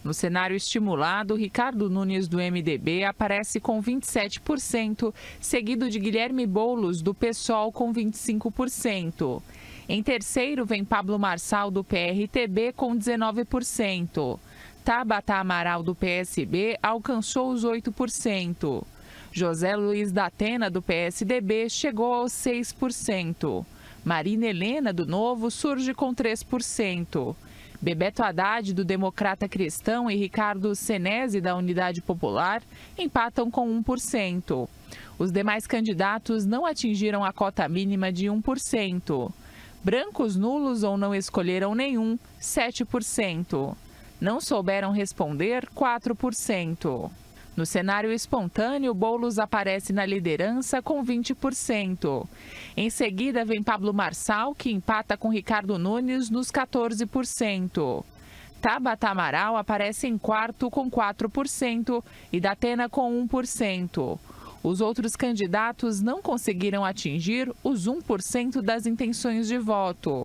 No cenário estimulado, Ricardo Nunes, do MDB, aparece com 27%, seguido de Guilherme Boulos, do PSOL, com 25%. Em terceiro, vem Pablo Marçal, do PRTB, com 19%. Tabata Amaral, do PSB, alcançou os 8%. José Luiz da Atena, do PSDB, chegou aos 6%. Marina Helena, do Novo, surge com 3%. Bebeto Haddad, do Democrata Cristão, e Ricardo Senesi, da Unidade Popular, empatam com 1%. Os demais candidatos não atingiram a cota mínima de 1%. Brancos, nulos ou não escolheram nenhum, 7%. Não souberam responder, 4%. No cenário espontâneo, Boulos aparece na liderança com 20%. Em seguida, vem Pablo Marçal, que empata com Ricardo Nunes nos 14%. Tabata Amaral aparece em quarto com 4% e Datena com 1%. Os outros candidatos não conseguiram atingir os 1% das intenções de voto.